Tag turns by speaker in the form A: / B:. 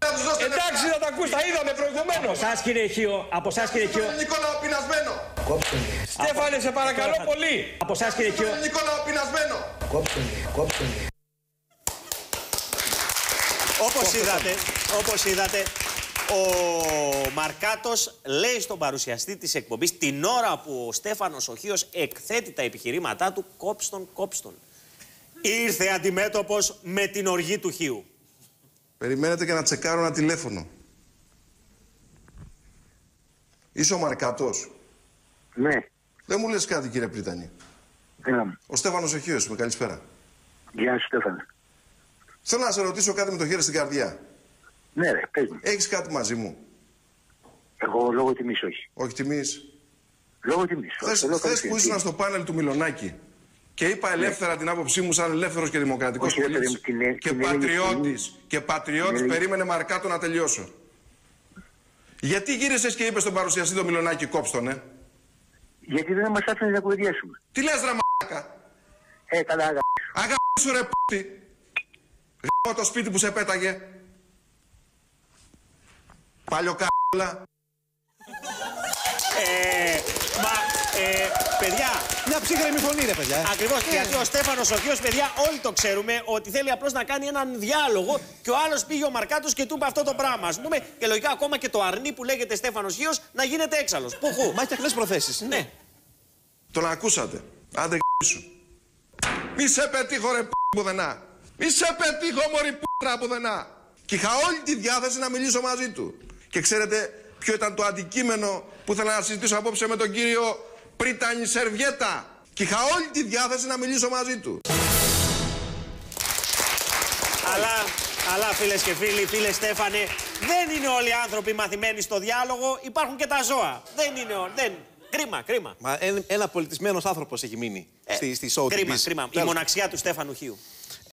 A: Εντάξει, να τα ακούς, τα είδαμε προηγουμένως.
B: Από εσάς κύριε Χίο, από εσάς κύριε Χίο.
A: Νικόλαο πεινασμένο. Στέφανε, σε παρακαλώ πολύ.
B: Από εσάς κύριε Χίο.
A: Νικόλαο πεινασμένο.
C: Όπως είδατε, ο Μαρκάτος λέει στον παρουσιαστή της εκπομπής την ώρα που ο Στέφανος ο Χίος εκθέτει τα επιχειρήματά του, κόψτον. Ήρθε αντιμέτωπος με την οργή του Χίου.
A: Περιμένετε και να τσεκάρω ένα τηλέφωνο. Είσαι ο Μαρκάτος?
D: Ναι.
A: Δεν μου λες κάτι, κύριε Πρίτανη? Ο Στέφανος ο Χίος, με καλησπέρα.
D: Γεια σου, Στέφανε.
A: Θέλω να σε ρωτήσω κάτι με το χέρι στην καρδιά.
D: Ναι, ρε, πες μου.
A: Έχεις κάτι μαζί μου?
D: Εγώ λόγω τιμής όχι.
A: Όχι τιμής.
D: Λόγω τιμής.
A: Χθες που ήσουν στο πάνελ του Μιλονάκη και είπα ελεύθερα την άποψή μου σαν ελεύθερος και δημοκρατικός πολίτης και πατριώτης, περίμενε Μαρκάτο να τελειώσω. Γιατί γύρισες και είπες στον παρουσιαστή το Μιλονάκη κόψτον,
D: Γιατί δεν μας άφηνε να κουβεντιάσουμε.
A: Τι λες ρε μαλάκα?
D: Καλά,
A: αγάπη ρε π***η. Γάμω το σπίτι που σε πέταγε. Παλιοκάρλα.
C: Παιδιά.
E: Μια ψύχρεμη φωνή, ρε παιδιά.
C: Ακριβώς. Γιατί ο Στέφανος ο Χίος, παιδιά, όλοι το ξέρουμε ότι θέλει απλώς να κάνει έναν διάλογο και ο άλλος πήγε ο Μαρκάτος και του είπε αυτό το πράγμα. Ας πούμε, και λογικά ακόμα και το αρνί που λέγεται Στέφανος Χίος να γίνεται έξαλλος. Πουχού.
E: Μα έχει απλές προθέσεις.
C: Ναι.
A: Τον ακούσατε. Άντε σου. Μη σε πετύχω ρε πουδενά. Μη σε πετύχω μωρή π***ρα πουδενά. Και είχα όλη τη διάθεση να μιλήσω μαζί του. Και ξέρετε ποιο ήταν το αντικείμενο που ήθελα να συζητήσω απόψε με τον κύριο Πρίτανη Σερβιέτα? Και είχα όλη τη διάθεση να μιλήσω μαζί του.
C: Αλλά φίλες και φίλοι, φίλε Στέφανε, δεν είναι όλοι οι άνθρωποι μαθημένοι στο διάλογο, υπάρχουν και τα ζώα. Δεν είναι όλοι. Κρίμα.
E: Μα ένα πολιτισμένος άνθρωπος έχει μείνει στη show.
C: Κρίμα. Η μοναξιά του Στέφανου Χίου.